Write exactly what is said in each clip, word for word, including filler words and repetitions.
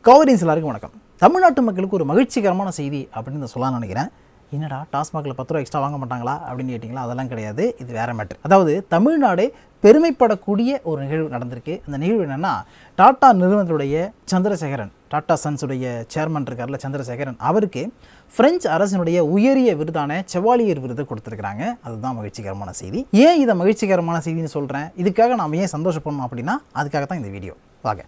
Cauvery எல்லாருக்கும் வணக்கம். தமிழ்நாட்டு மக்களுக்கு ஒரு மகிழ்ச்சிகரமான செய்தி அப்படின்னு சொல்லலாம்னு நினைக்கிறேன். என்னடா டாஸ்மாக்ல பத்து ரூபாய் எக்ஸ்ட்ரா வாங்க மாட்டாங்களா அப்படின்னு கேட்டிங்களா? அதெல்லாம் கிடையாது. இது வேற மேட்டர். அதாவது தமிழ்நாடே பெருமைப்படக்கூடிய ஒரு நிகழ்வு நடந்திருக்கு. அந்த நிகழ்வு என்னன்னா டாடா நிறுவனத்துடைய சந்திரசேகரன், டாடா சன்ஸ் உடைய சேர்மன் இருக்கார்ல சந்திரசேகரன், அவருக்கு பிரெஞ்சு அரசினுடைய உயரிய விருதான செவாலியர் விருது கொடுத்துருக்காங்க. அதுதான் மகிழ்ச்சிகரமான செய்தி. ஏன் இதை மகிழ்ச்சிகரமான செய்தின்னு சொல்கிறேன், இதுக்காக நாம் ஏன் சந்தோஷப்படணும் அப்படின்னா அதுக்காக தான் இந்த வீடியோ. வாங்க.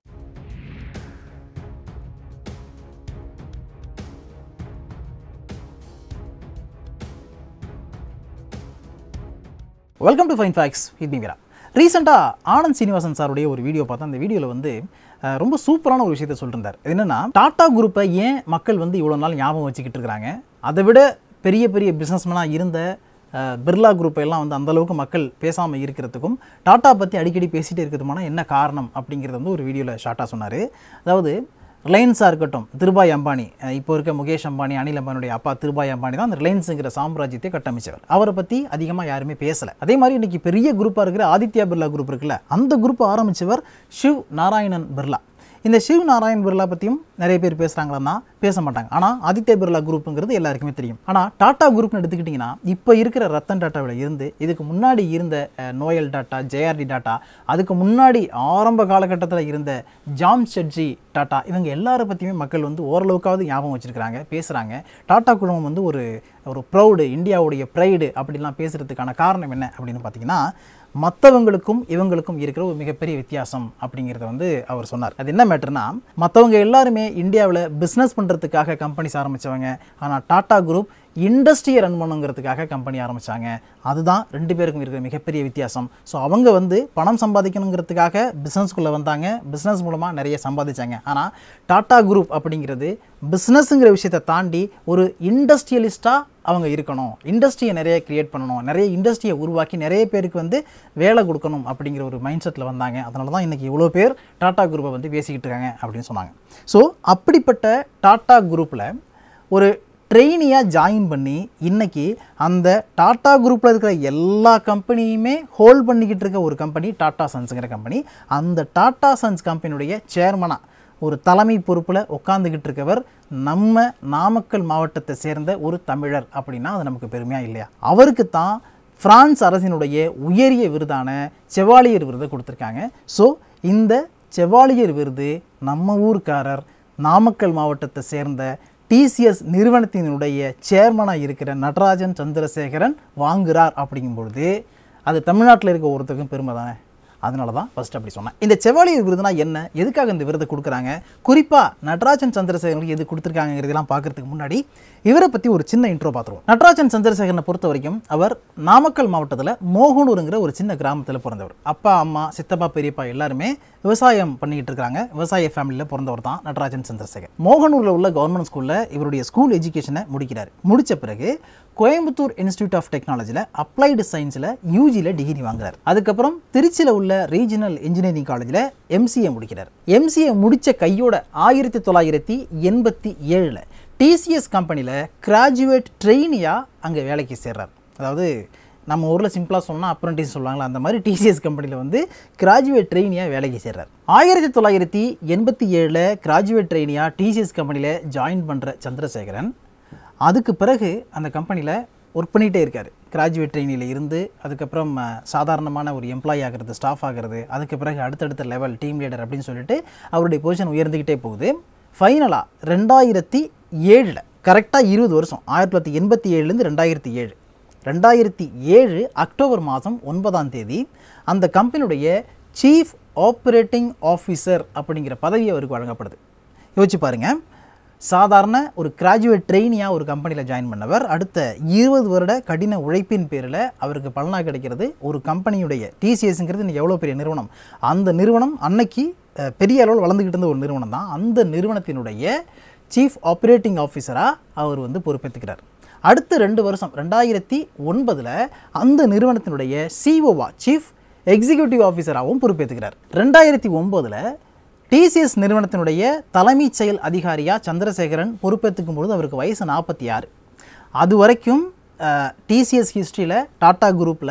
Welcome to fine facts with me Veera. ரீசெண்டாக ஆனந்த் சீனிவாசன் சாருடைய ஒரு வீடியோ பார்த்தா அந்த வீடியோவில் வந்து ரொம்ப சூப்பரான ஒரு விஷயத்தை சொல்லியிருந்தார். இது என்னென்னா, டாடா குரூப்பை ஏன் மக்கள் வந்து இவ்வளோ நாள் ஞாபகம் வச்சுக்கிட்டு இருக்கிறாங்க, அதை விட பெரிய பெரிய பிஸ்னஸ்மேனாக இருந்த பிர்லா குரூப்பை எல்லாம் வந்து அந்தளவுக்கு மக்கள் பேசாமல் இருக்கிறதுக்கும் டாட்டா பற்றி அடிக்கடி பேசிகிட்டே இருக்கிறதுமான என்ன காரணம் அப்படிங்கிறது வந்து ஒரு வீடியோவில் ஷார்ட்டாக சொன்னார். அதாவது ரிலையன்ஸாக இருக்கட்டும், திருபாய் அம்பானி, இப்போ இருக்க முகேஷ் அம்பானி, அனில் அம்பானியுடைய அப்பா திருபாய் அம்பானி தான் அந்த ரிலையன்ஸுங்கிற சாம்ராஜ்யத்தை கட்டமைச்சவர். அவரை பற்றி அதிகமாக யாருமே பேசலை. அதே மாதிரி இன்றைக்கி பெரிய குரூப்பாக இருக்கிற ஆதித்யா பிர்லா குரூப் இருக்குல்ல, அந்த குரூப்பை ஆரம்பித்தவர் ஷிவ் நாராயணன் பிர்லா. இந்த ஷிவ் நாராயண் பிர்லா பற்றியும் நிறைய பேர் பேசுகிறாங்களா? பேச மாட்டாங்க. ஆனால் ஆதித்யா பிர்லா குரூப்புங்கிறது எல்லாருக்குமே தெரியும். ஆனால் டாடா குரூப்னு எடுத்துக்கிட்டிங்கன்னா இப்போ இருக்கிற ரத்தன் டாட்டாவில் இருந்து இதுக்கு முன்னாடி இருந்த நோயல் டாட்டா, ஜேஆர்டி டாட்டா, அதுக்கு முன்னாடி ஆரம்ப காலகட்டத்தில் இருந்த ஜாம்ஷெட்ஜி டாட்டா, இவங்க எல்லாரை பற்றியுமே மக்கள் வந்து ஓரளவுக்காவது ஞாபகம் வச்சுருக்கிறாங்க, பேசுகிறாங்க. டாட்டா குழுமம் வந்து ஒரு ஒரு ப்ரௌடு, இந்தியாவுடைய ப்ரைடு அப்படின்லாம் பேசுகிறதுக்கான காரணம் என்ன அப்படின்னு பார்த்தீங்கன்னா, மற்றவங்களுக்கும் இவங்களுக்கும் இருக்கிற ஒரு மிகப்பெரிய வித்தியாசம் அப்படிங்கிறத வந்து அவர் சொன்னார். அது என்ன மேட்டர்னா, மற்றவங்க எல்லாருமே இந்தியாவில் பிஸ்னஸ் பண்ணுறதுக்காக கம்பெனிஸ் ஆரம்பித்தவங்க, ஆனால் டாடா குரூப் இண்டஸ்ட்ரியை ரன் பண்ணுங்கிறதுக்காக கம்பெனி ஆரம்பித்தாங்க. அதுதான் ரெண்டு பேருக்கும் இருக்கிற மிகப்பெரிய வித்தியாசம். ஸோ அவங்க வந்து பணம் சம்பாதிக்கணுங்கிறதுக்காக பிஸ்னஸ்குள்ளே வந்தாங்க, பிஸ்னஸ் மூலமாக நிறைய சம்பாதிச்சாங்க. ஆனால் டாடா குரூப் அப்படிங்கிறது பிஸ்னஸுங்கிற விஷயத்தை தாண்டி ஒரு இண்டஸ்ட்ரியலிஸ்ட்டாக அவங்க இருக்கணும், இண்டஸ்ட்ரியை நிறைய க்ரியேட் பண்ணணும், நிறைய இண்டஸ்ட்ரியை உருவாக்கி நிறைய பேருக்கு வந்து வேலை கொடுக்கணும் அப்படிங்கிற ஒரு மைண்ட் செட்டில் வந்தாங்க. அதனால தான் இன்றைக்கி இவ்வளோ பேர் டாடா குரூப்பை வந்து பேசிக்கிட்டு இருக்காங்க அப்படின்னு சொன்னாங்க. ஸோ அப்படிப்பட்ட டாடா குரூப்பில் ஒரு ட்ரெயினியாக ஜாயின் பண்ணி இன்றைக்கி அந்த டாடா குரூப்பில் இருக்கிற எல்லா கம்பெனியுமே ஹோல்ட் பண்ணிக்கிட்டு இருக்க ஒரு கம்பெனி டாடா சன்ஸுங்கிற கம்பெனி. அந்த டாடா சன்ஸ் கம்பெனியுடைய சேர்மனாக ஒரு தலைமை பொறுப்பில் உட்காந்துக்கிட்டு இருக்கவர் நம்ம நாமக்கல் மாவட்டத்தை சேர்ந்த ஒரு தமிழர் அப்படின்னா அது நமக்கு பெருமையாக இல்லையா? அவருக்கு தான் பிரான்ஸ் அரசினுடைய உயரிய விருதான செவாலியர் விருதை கொடுத்துருக்காங்க. ஸோ இந்த செவாலியர் விருது நம்ம ஊர்க்காரர் நாமக்கல் மாவட்டத்தை சேர்ந்த டிசிஎஸ் நிறுவனத்தினுடைய சேர்மனாக இருக்கிற நடராஜன் சந்திரசேகரன் வாங்குகிறார் அப்படிங்கும்பொழுது அது தமிழ்நாட்டில் இருக்க ஒருத்தருக்கும் பெருமை தானே. அதனால தான் ஃபஸ்ட் அப்படி சொன்னேன். இந்த செவாலியர் விருதுனா என்ன, எதுக்காக இந்த விருதை கொடுக்குறாங்க, குறிப்பாக நடராஜன் சந்திரசேகரனுக்கு எது கொடுத்துருக்காங்கிறதெல்லாம் பார்க்குறதுக்கு முன்னாடி இவரை பற்றி ஒரு சின்ன இன்ட்ரோ பார்த்துருவோம். நடராஜன் சந்திரசேகரனை பொறுத்த வரைக்கும் அவர் நாமக்கல் மாவட்டத்தில் மோகனூருங்கிற ஒரு சின்ன கிராமத்தில் பிறந்தவர். அப்பா, அம்மா, சித்தப்பா, பெரியப்பா எல்லாருமே விவசாயம் பண்ணிக்கிட்டு இருக்காங்க. விவசாய ஃபேமிலியில் பிறந்தவர் தான் நடராஜன் சந்திரசேகர். மோகனூரில் உள்ள கவர்மெண்ட் ஸ்கூலில் இவருடைய ஸ்கூல் எஜுகேஷனை முடிக்கிறார். முடித்த பிறகு கோயம்புத்தூர் இன்ஸ்டியூட் ஆஃப் டெக்னாலஜியில் அப்ளைடு சயின்ஸில் யூஜியில் டிகிரி வாங்குறார். அதுக்கப்புறம் திருச்சியில் உள்ள ரீஜனல் இன்ஜினியரிங் காலேஜில் எம்சிஏ முடிக்கிறார். எம்சிஏ முடித்த கையோட ஆயிரத்தி தொள்ளாயிரத்தி எண்பத்தி ஏழில் டிசிஎஸ் கம்பெனியில் கிராஜுவேட் ட்ரெயினியாக அங்கே வேலைக்கு சேர்றார். அதாவது நம்ம ஊரில் சிம்பிளாக சொன்னால் அப்ரண்டிஸ் சொல்லுவாங்களா, அந்த மாதிரி டிசிஎஸ் கம்பெனியில் வந்து கிராஜுவேட் ட்ரெயினியாக வேலைக்கு சேர்றார். ஆயிரத்தி தொள்ளாயிரத்தி எண்பத்தி ஏழில் கிராஜுவேட் ட்ரெயினியாக டிசிஎஸ் கம்பெனியில் ஜாயின் பண்ணுற சந்திரசேகரன் அதுக்கு பிறகு அந்த கம்பெனியில் ஒர்க் பண்ணிகிட்டே இருக்கார். கிராஜுவேட் ட்ரெயினியில் இருந்து அதுக்கப்புறம் சாதாரணமான ஒரு எம்ப்ளாயி ஆகிறது, ஸ்டாஃப் ஆகிறது, அதுக்கு பிறகு அடுத்தடுத்த லெவல் டீம் லீடர் அப்படின்னு சொல்லிட்டு அவருடைய பொசிஷன் உயர்ந்துக்கிட்டே போகுது. ஃபைனலாக ரெண்டாயிரத்தி ஏழில் கரெக்டாக இருபது வருஷம் ஆயிரத்தி தொள்ளாயிரத்தி எண்பத்தி ஏழுலேருந்து ரெண்டாயிரத்தி ஏழு ரெண்டாயிரத்தி ஏழு அக்டோபர் மாதம் ஒன்பதாம் தேதி அந்த கம்பெனியுடைய சீஃப் ஆப்ரேட்டிங் ஆஃபீஸர் அப்படிங்கிற பதவி அவருக்கு வழங்கப்படுது. யோசிச்சு பாருங்கள், சாதாரண ஒரு கிராஜுவேட் ட்ரெயினியாக ஒரு கம்பெனியில் ஜாயின் பண்ணவர் அடுத்த இருபது வருட கடின உழைப்பின் பேரில் அவருக்கு பலனாக கிடைக்கிறது ஒரு கம்பெனியுடைய டிசிஎஸ்ங்கிறது இன்றைக்கி எவ்வளோ பெரிய நிறுவனம். அந்த நிறுவனம் அன்னைக்கு பெரிய அளவில் வளர்ந்துக்கிட்டு இருந்த ஒரு நிறுவனம் தான். அந்த நிறுவனத்தினுடைய சீஃப் ஆப்ரேட்டிங் ஆஃபீஸராக அவர் வந்து பொறுப்பேற்றுக்கிறார். அடுத்த ரெண்டு வருஷம் ரெண்டாயிரத்தி ஒன்பதில் அந்த நிறுவனத்தினுடைய சிஓவா சீஃப் எக்ஸிக்யூட்டிவ் ஆஃபீஸராகவும் பொறுப்பேற்றுக்கிறார். ரெண்டாயிரத்தி ஒம்போதில் டிசிஎஸ் நிறுவனத்தினுடைய தலைமைச் செயல் அதிகாரியாக சந்திரசேகரன் பொறுப்பேற்றுக்கும் பொழுது அவருக்கு வயசு நாற்பத்தி ஆறு. அது வரைக்கும் டிசிஎஸ் ஹிஸ்ட்ரியில் டாடா குரூப்பில்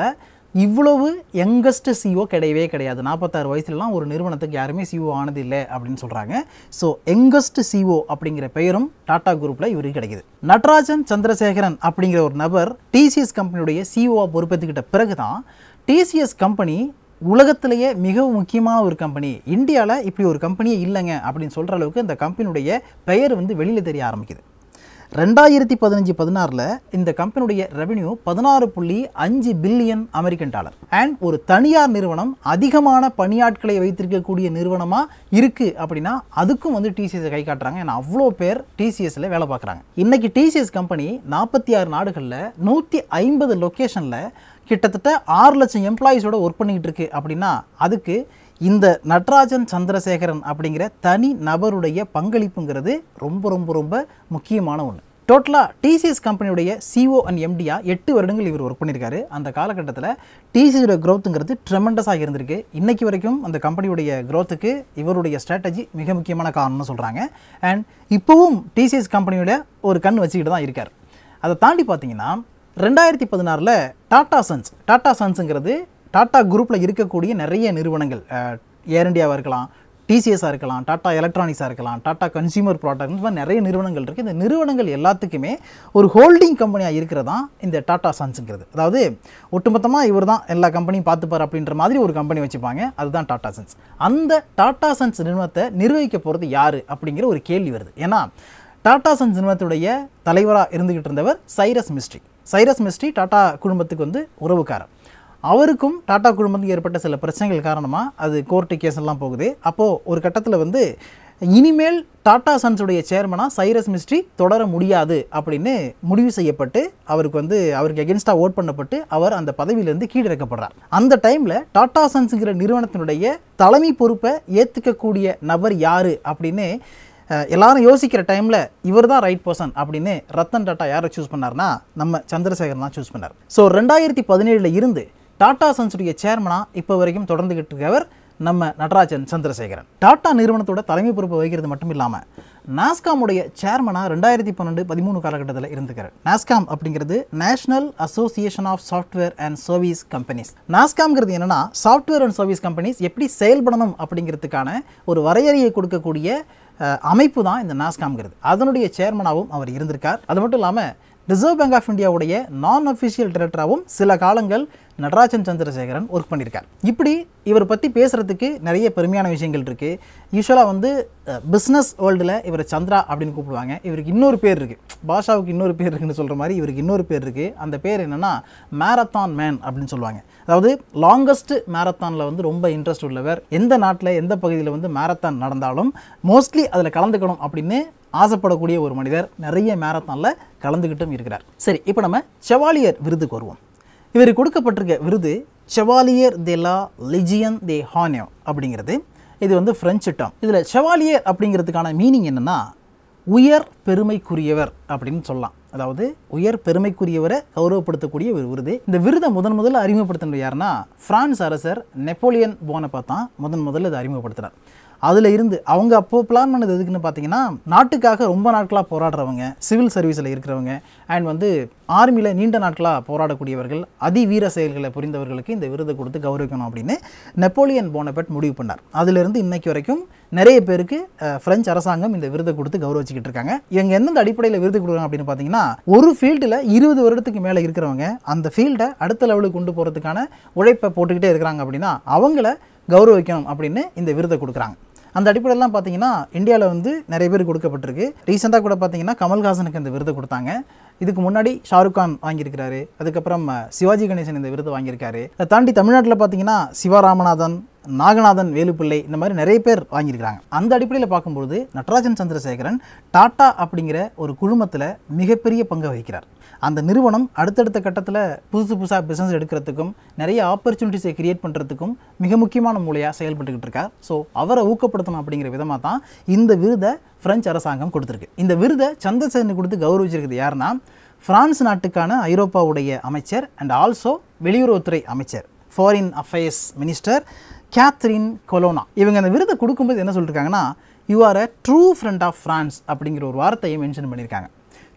இவ்வளவு யங்கஸ்ட் சிஓ கிடையவே கிடையாது. நாற்பத்தாறு வயசுலலாம் ஒரு நிறுவனத்துக்கு யாருமே சிஓ ஆனது இல்லை அப்படின்னு சொல்கிறாங்க. ஸோ யங்கஸ்ட் சிஓ அப்படிங்கிற பெயரும் டாடா குரூப்பில் இவருக்கு கிடைக்குது. நடராஜன் சந்திரசேகரன் அப்படிங்கிற ஒரு நபர் டிசிஎஸ் கம்பெனியுடைய சிஓ பொறுப்பேற்றுக்கிட்ட பிறகு தான் டிசிஎஸ் கம்பெனி உலகத்திலேயே மிகவும் முக்கியமான ஒரு கம்பெனி, இந்தியாவில் இப்படி ஒரு கம்பெனியே இல்லைங்க அப்படின்னு சொல்கிற அளவுக்கு இந்த கம்பெனியுடைய பெயர் வந்து வெளியில் தெரிய ஆரம்பிக்குது. ரெண்டாயிரத்தி பதினஞ்சு பதினாறில் இந்த கம்பெனியுடைய ரெவென்யூ பதினாறு புள்ளி அஞ்சு பில்லியன் அமெரிக்கன் டாலர். அண்ட் ஒரு தனியார் நிறுவனம் அதிகமான பணியாட்களை வைத்திருக்கக்கூடிய நிறுவனமாக இருக்குது அப்படின்னா அதுக்கும் வந்து டிசிஎஸ் கை காட்டுறாங்க. ஏன்னா அவ்வளோ பேர் டிசிஎஸ்ல வேலை பார்க்குறாங்க. இன்றைக்கி டிசிஎஸ் கம்பெனி நாற்பத்தி ஆறு நாடுகளில் நூற்றி ஐம்பது லொக்கேஷனில் கிட்டத்தட்ட ஆறு லட்சம் எம்ப்ளாயீஸோட ஒர்க் பண்ணிக்கிட்டு இருக்கு அப்படின்னா அதுக்கு இந்த நடராஜன் சந்திரசேகரன் அப்படிங்கிற தனி நபருடைய பங்களிப்புங்கிறது ரொம்ப ரொம்ப ரொம்ப முக்கியமான ஒன்று. டோட்டலாக டிசிஎஸ் கம்பெனியுடைய சிஓ அண்ட் எம்டியா எட்டு வருடங்கள் இவர் ஒர்க் பண்ணியிருக்காரு. அந்த காலகட்டத்தில் டிசிஎஸோட க்ரோத்துங்கிறது ட்ரெமெண்டஸாக இருந்திருக்கு. இன்றைக்கி வரைக்கும் அந்த கம்பெனியுடைய க்ரோத்துக்கு இவருடைய ஸ்ட்ராட்டஜி மிக முக்கியமான காரணம்னு சொல்கிறாங்க. அண்ட் இப்போவும் டிசிஎஸ் கம்பெனியோட ஒரு கண் வச்சுக்கிட்டு தான் இருக்கார். அதை தாண்டி பார்த்தீங்கன்னா ரெண்டாயிரத்தி பதினாறில் டாடா சன்ஸ் டாடா சன்ஸுங்கிறது டாடா குரூப்பில் இருக்கக்கூடிய நிறைய நிறுவனங்கள், ஏர் இண்டியாவாக இருக்கலாம், டிசிஎஸ்ஸாக இருக்கலாம், டாடா எலக்ட்ரானிக்ஸாக இருக்கலாம், டாடா கன்சியூமர் ப்ராடக்ட், இந்த மாதிரி நிறைய நிறுவனங்கள் இருக்குது. இந்த நிறுவனங்கள் எல்லாத்துக்குமே ஒரு ஹோல்டிங் கம்பெனியாக இருக்கிறதான் இந்த டாடா சன்ஸுங்கிறது. அதாவது ஒட்டுமொத்தமாக இவர் தான் எல்லா கம்பெனியும் பார்த்துப்பார் அப்படின்ற மாதிரி ஒரு கம்பெனி வச்சுப்பாங்க. அதுதான் டாடா சன்ஸ். அந்த டாடா சன்ஸ் நிறுவனத்தை நிர்வகிக்க போகிறது யார் அப்படிங்கிற ஒரு கேள்வி வருது. ஏன்னா டாடா சன்ஸ் நிறுவனத்துடைய தலைவராக இருந்துகிட்டு இருந்தவர் சைரஸ் மிஸ்ட்ரி. சைரஸ் மிஸ்ட்ரி டாடா குடும்பத்துக்கு வந்து உறவுக்காரர். அவருக்கும் டாடா குடும்பத்துக்கு ஏற்பட்ட சில பிரச்சனைகள் காரணமாக அது கோர்ட்டு கேஸ் எல்லாம் போகுது. அப்போது ஒரு கட்டத்தில் வந்து இனிமேல் டாடா சன்ஸுடைய சேர்மனாக சைரஸ் மிஸ்ட்ரி தொடர முடியாது அப்படின்னு முடிவு செய்யப்பட்டு அவருக்கு வந்து அவருக்கு எகென்ஸ்டாக ஓட் பண்ணப்பட்டு அவர் அந்த பதவியிலேருந்து கீழிறக்கப்படுறார். அந்த டைமில் டாடா சன்ஸுங்கிற நிறுவனத்தினுடைய தலைமை பொறுப்பை ஏற்றுக்கக்கூடிய நபர் யார் அப்படின்னு எல்லாரும் யோசிக்கிற டைமில் இவர் தான் ரைட் பர்சன் அப்படின்னு ரத்தன் டாட்டா யாரை சூஸ் பண்ணார்னா நம்ம சந்திரசேகரன் தான் சூஸ் பண்ணார். ஸோ ரெண்டாயிரத்தி பதினேழில் இருந்து டாடா சன்ஸுடைய சேர்மனாக இப்போ வரைக்கும் தொடர்ந்துகிட்டு இருக்கவர் நம்ம நடராஜன் சந்திரசேகரன். டாடா நிறுவனத்தோட தலைமை பொறுப்பை வகிக்கிறது மட்டும் இல்லாமல் நாஸ்காமுடைய சேர்மனாக ரெண்டாயிரத்தி பன்னெண்டு பதிமூணு காலகட்டத்தில் இருந்துக்கிறார். நாஸ்காம் அப்படிங்கிறது national association of software and service companies. நாஸ்காம்ங்கிறது என்னென்னா சாஃப்ட்வேர் அண்ட் சர்வீஸ் கம்பெனிஸ் எப்படி செயல்படணும் அப்படிங்கிறதுக்கான ஒரு வரையறையை கொடுக்கக்கூடிய அமைப்பு தான் இந்த நாஸ்காம்ங்கிறது. அதனுடைய சேர்மனாகவும் அவர் இருந்திருக்கார். அது மட்டும் இல்லாமல் ரிசர்வ் பேங்க் ஆஃப் இந்தியாவுடைய நான் அஃபிஷியல் டைரக்டராகவும் சில காலங்கள் நடராஜன் சந்திரசேகரன் ஒர்க் பண்ணியிருக்கார். இப்படி இவர் பற்றி பேசுகிறதுக்கு நிறைய பெருமையான விஷயங்கள் இருக்குது. யூஸ்வலாக வந்து பிஸ்னஸ் வேர்ல்டில் இவர் சந்திரா அப்படின்னு கூப்பிடுவாங்க. இவருக்கு இன்னொரு பேர் இருக்குது, பாஷாவுக்கு இன்னொரு பேர் இருக்குன்னு சொல்கிற மாதிரி இவருக்கு இன்னொரு பேர் இருக்குது. அந்த பேர் என்னென்னா மேரத்தான் மேன் அப்படின்னு சொல்லுவாங்க. அதாவது லாங்கஸ்ட் மேரத்தானில் வந்து ரொம்ப இன்ட்ரெஸ்ட் உள்ளவர். எந்த நாட்டில் எந்த பகுதியில் வந்து மேரத்தான் நடந்தாலும் மோஸ்ட்லி அதில் கலந்துக்கணும் அப்படின்னு ஆசைப்படக்கூடிய ஒரு மனிதர். நிறைய மேரத்தானில் கலந்துக்கிட்டும் இருக்கிறார். சரி, இப்போ நம்ம செவாலியர் விருதுக்கு வருவோம். இவருக்கு கொடுக்கப்பட்டிருக்க விருது செவாலியர் தே லா லெஜியன் தே ஹானியோ அப்படிங்கிறது. இது வந்து ஃப்ரெஞ்சு டேர்ம். இதில் செவாலியர் அப்படிங்கிறதுக்கான மீனிங் என்னென்னா உயர் பெருமைக்குரியவர் அப்படின்னு சொல்லலாம். அதாவது உயர் பெருமைக்குரியவரை கௌரவப்படுத்தக்கூடிய ஒரு விருது. இந்த விருதை முதன் முதல்ல அறிமுகப்படுத்தினது யாருன்னா பிரான்ஸ் அரசர் நெப்போலியன் போனபார்ட் தான் முதன் முதல்ல இதை அறிமுகப்படுத்தினார். அதில் இருந்து அவங்க அப்போது பிளான் பண்ணது எதுக்குன்னு பார்த்தீங்கன்னா நாட்டுக்காக ரொம்ப நாட்களாக போராடுறவங்க, சிவில் சர்வீஸில் இருக்கிறவங்க அண்ட் வந்து ஆர்மியில் நீண்ட நாட்களாக போராடக்கூடியவர்கள், அதிவீர செயல்களை புரிந்தவர்களுக்கு இந்த விருதை கொடுத்து கௌரவிக்கணும் அப்படின்னு நெப்போலியன் போனபார்ட் முடிவு பண்ணார். அதிலிருந்து இன்னைக்கு வரைக்கும் நிறைய பேருக்கு பிரெஞ்சு அரசாங்கம் இந்த விருதை கொடுத்து கௌரவிச்சுக்கிட்டு இருக்காங்க. இவங்க எந்தெந்த அடிப்படையில் விருது கொடுக்குறாங்க அப்படின்னு பார்த்தீங்கன்னா ஒரு ஃபீல்டில் இருபது வருடத்துக்கு மேலே இருக்கிறவங்க அந்த ஃபீல்டை அடுத்த லெவலுக்கு கொண்டு போகிறதுக்கான உழைப்பை போட்டுக்கிட்டே இருக்கிறாங்க அப்படின்னா அவங்கள கௌரவிக்கணும் அப்படின்னு இந்த விருதை கொடுக்குறாங்க. அந்த அடிப்படையெல்லாம் பார்த்தீங்கன்னா இந்தியாவில் வந்து நிறைய பேர் கொடுக்கப்பட்டிருக்கு. ரீசெண்டாக கூட பார்த்தீங்கன்னா கமல்ஹாசனுக்கு இந்த விருதை கொடுத்தாங்க. இதுக்கு முன்னாடி ஷாருக் கான் வாங்கியிருக்கிறாரு. அதுக்கப்புறம் சிவாஜி கணேசன் இந்த விருது வாங்கியிருக்காரு. அதை தாண்டி தமிழ்நாட்டில் பார்த்தீங்கன்னா சிவராமநாதன், நாகநாதன் வேலுப்பிள்ளை, இந்த மாதிரி நிறைய பேர் வாங்கியிருக்கிறாங்க. அந்த அடிப்படையில் பார்க்கும்போது நடராஜன் சந்திரசேகரன் டாடா அப்படிங்கிற ஒரு குழுமத்தில் மிகப்பெரிய பங்கு வகிக்கிறார். அந்த நிறுவனம் அடுத்தடுத்த கட்டத்தில் புதுசு புதுசாக பிஸ்னஸ் எடுக்கிறதுக்கும் நிறைய ஆப்பர்ச்சுனிட்டிஸை கிரியேட் பண்ணுறதுக்கும் மிக முக்கியமான மூலையாக செயல்பட்டுக்கிட்டு இருக்கார். ஸோ அவரை ஊக்கப்படுத்தணும் அப்படிங்கிற விதமாக தான் இந்த விருதை பிரெஞ்சு அரசாங்கம் கொடுத்துருக்கு. இந்த விருதை சந்திரசேகரனுக்கு கொடுத்து கௌரவிச்சிருக்குது யாருன்னா பிரான்ஸ் நாட்டுக்கான ஐரோப்பாவுடைய அமைச்சர் அண்ட் ஆல்சோ வெளியுறவுத்துறை அமைச்சர், foreign affairs minister Catherine Colonna. இவங்க அந்த விருதை கொடுக்கும்போது என்ன சொல்லியிருக்காங்கன்னா you are a true friend of France அப்படிங்கிற ஒரு வார்த்தையை மென்ஷன் பண்ணியிருக்காங்க.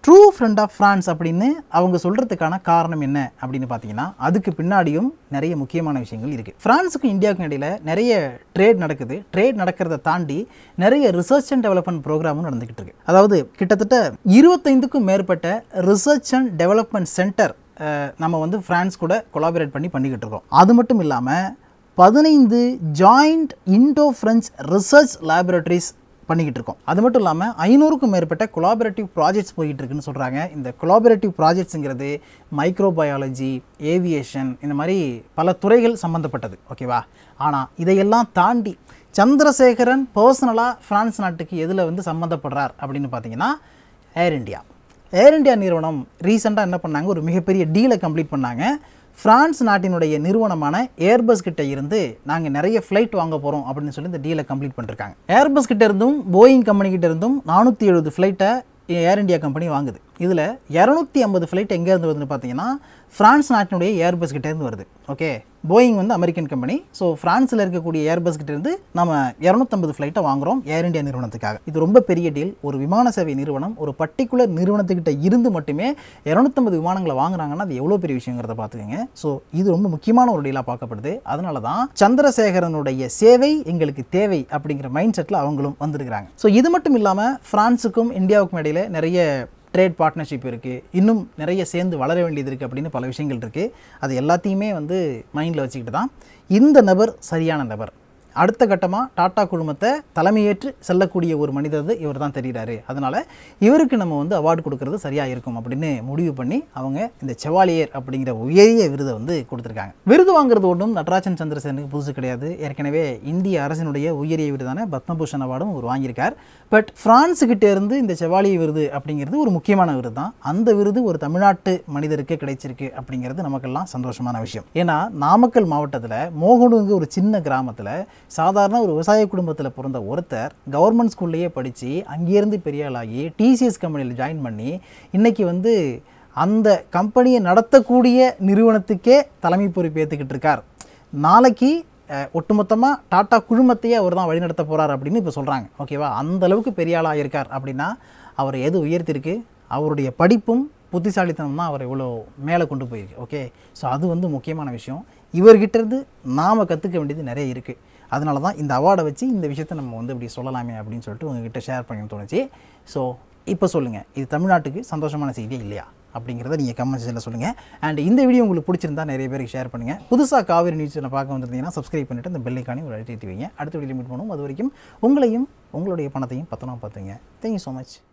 ட்ரூ ஃப்ரெண்ட் ஆஃப் ஃப்ரான்ஸ் அப்படின்னு அவங்க சொல்கிறதுக்கான காரணம் என்ன அப்படின்னு பார்த்தீங்கன்னா அதுக்கு பின்னாடியும் நிறைய முக்கியமான விஷயங்கள் இருக்குது. ஃப்ரான்ஸுக்கும் இந்தியாவுக்கும் இடையில் நிறைய ட்ரேட் நடக்குது. ட்ரேட் நடக்கிறத தாண்டி நிறைய ரிசர்ச் அண்ட் டெவலப்மெண்ட் ப்ரோக்ராமும் நடந்துக்கிட்டு இருக்கு. அதாவது கிட்டத்தட்ட இருபத்தைந்துக்கும் மேற்பட்ட ரிசர்ச் அண்ட் டெவலப்மெண்ட் சென்டர் நம்ம வந்து ஃப்ரான்ஸ் கூட கொலாபரேட் பண்ணி பண்ணிக்கிட்டு இருக்கோம். அது மட்டும் இல்லாமல் பதினைந்து joint Indo French research laboratories பண்ணிக்கிட்டு இருக்கோம். அது மட்டும் இல்லாமல் ஐநூறுக்கும் மேற்பட்ட கொலாபரேட்டிவ் ப்ராஜெக்ட்ஸ் போய்கிட்டு இருக்குன்னு சொல்கிறாங்க. இந்த கொலாபரேட்டிவ் ப்ராஜெக்ட்ஸுங்கிறது மைக்ரோபயாலஜி, ஏவியேஷன், இந்த மாதிரி பல துறைகள் சம்மந்தப்பட்டது. ஓகேவா? ஆனால் இதையெல்லாம் தாண்டி சந்திரசேகரன் பர்சனலாக ஃப்ரான்ஸ் நாட்டுக்கு எதில் வந்து சம்மந்தப்படுறார் அப்படின்னு பார்த்தீங்கன்னா ஏர் இண்டியா. ஏர் இண்டியா நிறுவனம் ரீசெண்டாக என்ன பண்ணாங்க, ஒரு மிகப்பெரிய டீலை கம்ப்ளீட் பண்ணாங்க. ஃப்ரான்ஸ் நாட்டினுடைய நிறுவனமான ஏர்பஸ் கிட்ட இருந்து நாங்கள் நிறைய ஃப்ளைட் வாங்க போகிறோம் அப்படின்னு சொல்லி இந்த டீலை கம்ப்ளீட் பண்ணிருக்காங்க. ஏர்பஸ் கிட்ட இருந்தும் போயிங் கம்பெனி கிட்ட இருந்தும் நானூற்றி எழுபது ஃப்ளைட்டை ஏர் இண்டியா கம்பெனி வாங்குது. இதில் இரநூத்தி ஐம்பது ஃப்ளைட் எங்கேருந்து வருதுன்னு பார்த்தீங்கன்னா ஃப்ரான்ஸ் நாட்டினுடைய ஏர்பஸ் கிட்டேருந்து வருது. ஓகே, போயிங் வந்து அமெரிக்கன் கம்பெனி. ஸோ ஃப்ரான்ஸில் இருக்கக்கூடிய ஏர்பஸ் கிட்டேருந்து நம்ம இரநூத்தம்பது ஃப்ளைட்டை வாங்குகிறோம் ஏர் இண்டியா நிறுவனத்துக்காக. இது ரொம்ப பெரிய டீல். ஒரு விமான சேவை நிறுவனம் ஒரு பர்டிகுலர் நிறுவனத்துக்கிட்ட இருந்து மட்டுமே இரநூத்தம்பது விமானங்களை வாங்குறாங்கன்னா அது எவ்வளோ பெரிய விஷயங்கிறத பார்த்துக்கோங்க. ஸோ இது ரொம்ப முக்கியமான ஒரு டீலாக பார்க்கப்படுது. அதனால தான் சந்திரசேகரனுடைய சேவை எங்களுக்கு தேவை அப்படிங்கிற மைண்ட் செட்டில் அவங்களும் வந்துருக்கிறாங்க. ஸோ இது மட்டும் இல்லாமல் ஃப்ரான்ஸுக்கும் இந்தியாவுக்கும் இடையில் நிறைய ட்ரேட் பார்ட்னர்ஷிப் இருக்குது, இன்னும் நிறைய சேர்ந்து வளர வேண்டியது இருக்குது அப்படின்னு பல விஷயங்கள் இருக்குது. அது எல்லாத்தையுமே வந்து மைண்டில் வச்சுக்கிட்டு தான் இந்த நபர் சரியான நபர். அடுத்த கட்டமாக டாடா குழுமத்தை தலைமையேற்று செல்லக்கூடிய ஒரு மனிதர் இவர் தான் தெரிகிறாரு. அதனால் இவருக்கு நம்ம வந்து அவார்டு கொடுக்கறது சரியாக இருக்கும் அப்படின்னு முடிவு பண்ணி அவங்க இந்த செவாலியர் அப்படிங்கிற உயரிய விருதை வந்து கொடுத்துருக்காங்க. விருது வாங்குறது ஒன்றும் நடராஜன் சந்திரசேகரனுக்கு புதுசு கிடையாது. ஏற்கனவே இந்திய அரசினுடைய உயரிய விருதான பத்மபூஷன் அவார்டும் அவர் வாங்கியிருக்கார். பட் ஃப்ரான்ஸுக்கிட்ட இருந்து இந்த செவாலியர் விருது அப்படிங்கிறது ஒரு முக்கியமான விருது தான். அந்த விருது ஒரு தமிழ்நாட்டு மனிதருக்கு கிடைச்சிருக்கு அப்படிங்கிறது நமக்கெல்லாம் சந்தோஷமான விஷயம். ஏன்னா நாமக்கல் மாவட்டத்தில் மோகனுங்க ஒரு சின்ன கிராமத்தில் சாதாரண ஒரு விவசாய குடும்பத்தில் பிறந்த ஒருத்தர் கவர்மெண்ட் ஸ்கூல்லையே படித்து அங்கேருந்து பெரிய ஆளாகி டிசிஎஸ் கம்பெனியில் ஜாயின் பண்ணி இன்றைக்கி வந்து அந்த கம்பெனியை நடத்தக்கூடிய நிறுவனத்துக்கே தலைமை பொறுப்பு ஏற்றுக்கிட்டு இருக்கார். நாளைக்கு ஒட்டுமொத்தமாக டாடா குழுமத்தையே அவர் தான் வழிநடத்த போகிறார் அப்படின்னு இப்போ சொல்கிறாங்க. ஓகேவா? அந்த அளவுக்கு பெரிய ஆளாக இருக்கார் அப்படின்னா அவர் எது உயர்த்திருக்கு, அவருடைய படிப்பும் புத்திசாலித்தனம் தான் அவர் இவ்வளோ மேலே கொண்டு போயிருக்கு. ஓகே, ஸோ அது வந்து முக்கியமான விஷயம். இவர்கிட்டருந்து நாம் கற்றுக்க வேண்டியது நிறைய இருக்குது. அதனால தான் இந்த அவார்டை வச்சு இந்த விஷயத்தை நம்ம வந்து இப்படி சொல்லலாமே அப்படின்னு சொல்லிட்டு உங்ககிட்ட ஷேர் பண்ணி தோணுச்சு. ஸோ இப்போ சொல்லுங்கள், இது தமிழ்நாட்டுக்கு சந்தோஷமான செய்தியே இல்லையா அப்படிங்கிறத நீங்கள் கமெண்ட் செக்ஷனில் சொல்லுங்கள். அண்ட் இந்த வீடியோ உங்களுக்கு பிடிச்சிருந்தா நிறைய பேருக்கு ஷேர் பண்ணுங்கள். புதுசாக காவேரி நியூஸ் சேனலை பார்க்க வந்திருந்தீங்கன்னா சப்ஸ்கிரைப் பண்ணிவிட்டு இந்த பெல் ஐக்கானையும் ஒரு அழுத்தி வைங்க. அடுத்த வீடியோ மீட் பண்ணுவோம். அது வரைக்கும் உங்களையும் உங்களுடைய பணத்தையும் பத்திரமா பார்த்துங்க. Thank you so much.